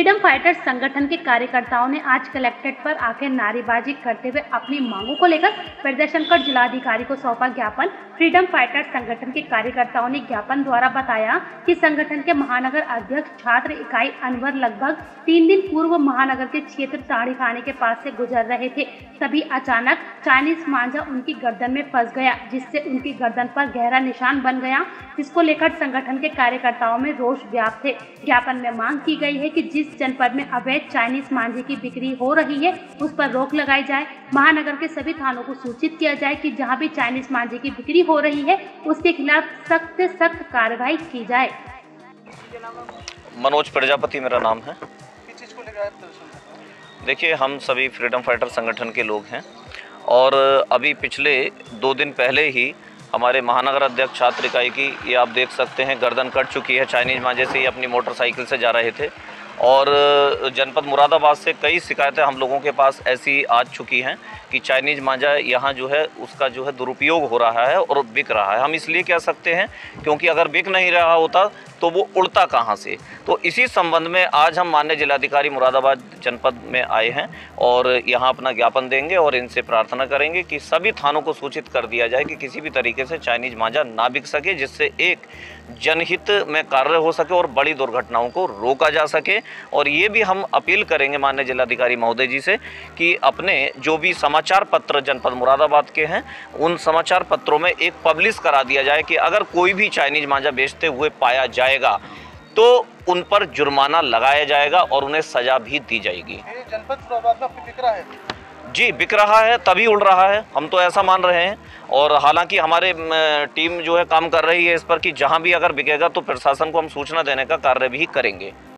Freedom fighters संगठन के कार्यकर्ताओं ने आज कलेक्ट्रेट पर आकर नारेबाजी करते हुए अपनी मांगों को लेकर प्रदर्शन कर जिलाधिकारी को सौंपा ज्ञापन। फ्रीडम फाइटर्स संगठन के कार्यकर्ताओं ने ज्ञापन द्वारा बताया कि संगठन के महानगर अध्यक्ष छात्र इकाई अनवर लगभग 3 दिन पूर्व महानगर के क्षेत्र ताड़ी खाने के पास से गुजर रहे थे, तभी अचानक चाइनीज मांझा उनकी गर्दन में फंस गया, जिससे उनकी गर्दन पर गहरा निशान बन गया, जिसको लेकर संगठन के कार्यकर्ताओं में रोष व्याप्त है। ज्ञापन में मांग की गई है कि जिस जनपद में अवैध चाइनीज मांझे की बिक्री हो रही है उस पर रोक लगाई जाए। महानगर के सभी थानों को सूचित किया जाए कि जहां भी चाइनीज मांझे की बिक्री हो रही है उसके खिलाफ सख्त से सख्त कार्रवाई की जाए। मनोज प्रजापति मेरा नाम है। देखिए, हम सभी फ्रीडम फाइटर संगठन के लोग हैं और अभी पिछले 2 दिन पहले ही हमारे महानगर अध्यक्ष छात्र इकाई की, ये आप देख सकते हैं, गर्दन कट चुकी है। चाइनीज मांझे से ही अपनी मोटरसाइकिल से जा रहे थे और जनपद मुरादाबाद से कई शिकायतें हम लोगों के पास ऐसी आ चुकी हैं कि चाइनीज मांझा यहाँ जो है उसका जो है दुरुपयोग हो रहा है और बिक रहा है। हम इसलिए कह सकते हैं क्योंकि अगर बिक नहीं रहा होता तो वो उड़ता कहाँ से। तो इसी संबंध में आज हम माननीय जिलाधिकारी मुरादाबाद जनपद में आए हैं और यहाँ अपना ज्ञापन देंगे और इनसे प्रार्थना करेंगे कि सभी थानों को सूचित कर दिया जाए कि किसी भी तरीके से चाइनीज मांझा ना बिक सके, जिससे एक जनहित में कार्य हो सके और बड़ी दुर्घटनाओं को रोका जा सके। और ये भी हम अपील करेंगे माननीय जिलाधिकारी महोदय जी से कि अपने जो भी समाचार पत्र जनपद मुरादाबाद के हैं उन समाचार पत्रों में एक पब्लिश करा दिया जाए कि अगर कोई भी चाइनीज मांझा बेचते हुए पाया जाएगा तो उन पर जुर्माना लगाया जाएगा और उन्हें सजा भी दी जाएगी। जनपद मुरादाबाद में बिक रहा है जी, बिक रहा है, तभी उड़ रहा है, हम तो ऐसा मान रहे हैं। और हालांकि हमारे टीम जो है काम कर रही है इस पर कि जहां भी अगर बिकेगा तो प्रशासन को हम सूचना देने का कार्य भी करेंगे।